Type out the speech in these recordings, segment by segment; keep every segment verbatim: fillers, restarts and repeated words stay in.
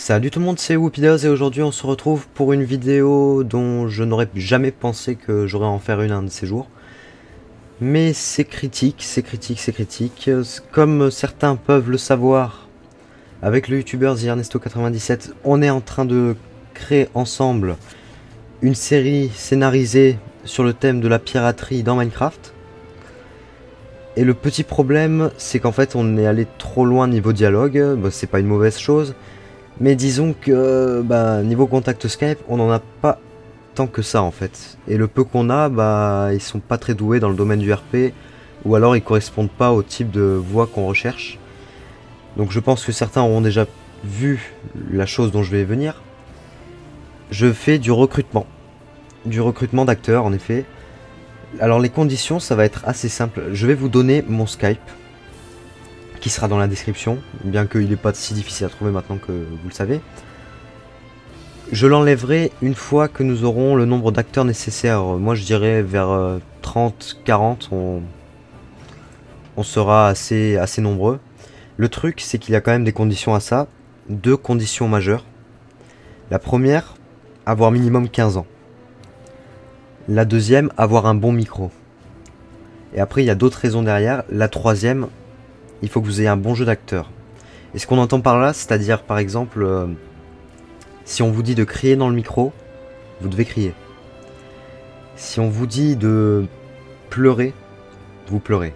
Salut tout le monde, c'est Whoopidos et aujourd'hui on se retrouve pour une vidéo dont je n'aurais jamais pensé que j'aurais à en faire une un de ces jours. Mais c'est critique, c'est critique, c'est critique. Comme certains peuvent le savoir, avec le youtubeur The Ernesto quatre-vingt-dix-sept, on est en train de créer ensemble une série scénarisée sur le thème de la piraterie dans Minecraft. Et le petit problème, c'est qu'en fait on est allé trop loin niveau dialogue, bah, c'est pas une mauvaise chose. Mais disons que bah, niveau contact Skype, on n'en a pas tant que ça en fait. Et le peu qu'on a, bah, ils sont pas très doués dans le domaine du R P, ou alors ils correspondent pas au type de voix qu'on recherche. Donc je pense que certains auront déjà vu la chose dont je vais venir. Je fais du recrutement. Du recrutement d'acteurs en effet. Alors les conditions, ça va être assez simple. Je vais vous donner mon Skype, qui sera dans la description, bien qu'il n'est pas si difficile à trouver maintenant que vous le savez. Je l'enlèverai une fois que nous aurons le nombre d'acteurs nécessaires. Moi je dirais vers trente quarante, on, on sera assez, assez nombreux. Le truc c'est qu'il y a quand même des conditions à ça, deux conditions majeures. La première, avoir minimum quinze ans. La deuxième, avoir un bon micro. Et après il y a d'autres raisons derrière. La troisième, il faut que vous ayez un bon jeu d'acteur. Et ce qu'on entend par là, c'est-à-dire par exemple, euh, si on vous dit de crier dans le micro, vous devez crier. Si on vous dit de pleurer, vous pleurez.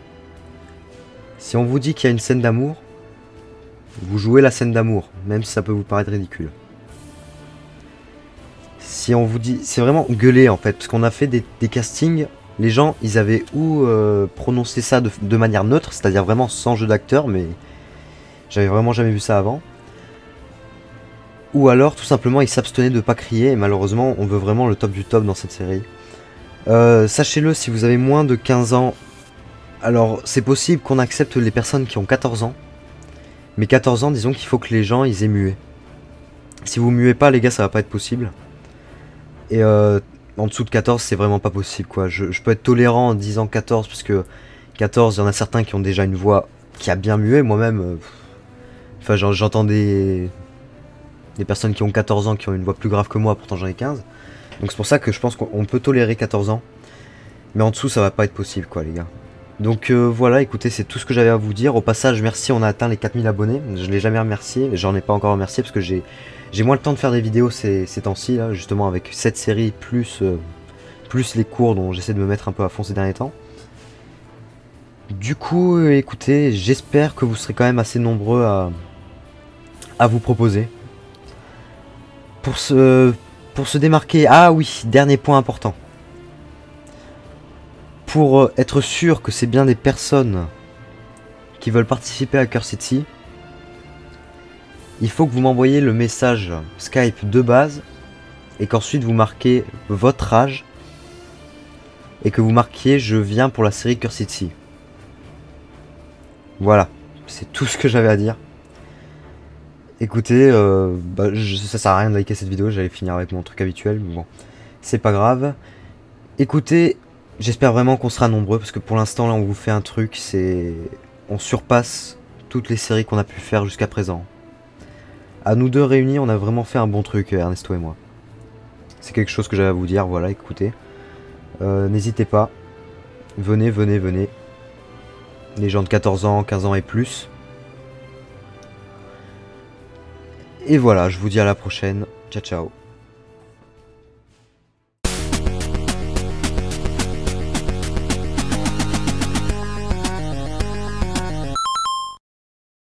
Si on vous dit qu'il y a une scène d'amour, vous jouez la scène d'amour, même si ça peut vous paraître ridicule. Si on vous dit, c'est vraiment gueuler en fait, parce qu'on a fait des, des castings. Les gens, ils avaient ou euh, prononcé ça de, de manière neutre, c'est-à-dire vraiment sans jeu d'acteur, mais j'avais vraiment jamais vu ça avant. Ou alors, tout simplement, ils s'abstenaient de ne pas crier, et malheureusement, on veut vraiment le top du top dans cette série. Euh, Sachez-le, si vous avez moins de quinze ans, alors c'est possible qu'on accepte les personnes qui ont quatorze ans, mais quatorze ans, disons qu'il faut que les gens, ils aient mué. Si vous muez pas, les gars, ça va pas être possible. Et euh... en dessous de quatorze, c'est vraiment pas possible quoi. Je, je peux être tolérant en disant quatorze parce que quatorze, il y en a certains qui ont déjà une voix qui a bien mué. Moi-même, euh, enfin j'entends des, des personnes qui ont quatorze ans qui ont une voix plus grave que moi, pourtant j'en ai quinze. Donc c'est pour ça que je pense qu'on peut tolérer quatorze ans. Mais en dessous, ça va pas être possible quoi les gars. Donc euh, voilà, écoutez, c'est tout ce que j'avais à vous dire. Au passage, merci, on a atteint les quatre mille abonnés. Je l'ai jamais remercié, j'en ai pas encore remercié parce que j'ai... J'ai moins le temps de faire des vidéos ces, ces temps-ci, là, justement avec cette série, plus, euh, plus les cours dont j'essaie de me mettre un peu à fond ces derniers temps. Du coup, euh, écoutez, j'espère que vous serez quand même assez nombreux à, à vous proposer. Pour se, pour se démarquer, ah oui, dernier point important. Pour euh, être sûr que c'est bien des personnes qui veulent participer à Curse City, il faut que vous m'envoyiez le message Skype de base et qu'ensuite vous marquez votre âge et que vous marquiez je viens pour la série Curse City. Voilà, c'est tout ce que j'avais à dire. Écoutez, euh, bah, je, ça sert à rien de liker cette vidéo, j'allais finir avec mon truc habituel, mais bon, c'est pas grave. Écoutez, j'espère vraiment qu'on sera nombreux parce que pour l'instant là on vous fait un truc, c'est... on surpasse toutes les séries qu'on a pu faire jusqu'à présent. À nous deux réunis, on a vraiment fait un bon truc, Ernesto et moi. C'est quelque chose que j'avais à vous dire, voilà, écoutez. Euh, N'hésitez pas. Venez, venez, venez. Les gens de quatorze ans, quinze ans et plus. Et voilà, je vous dis à la prochaine. Ciao, ciao.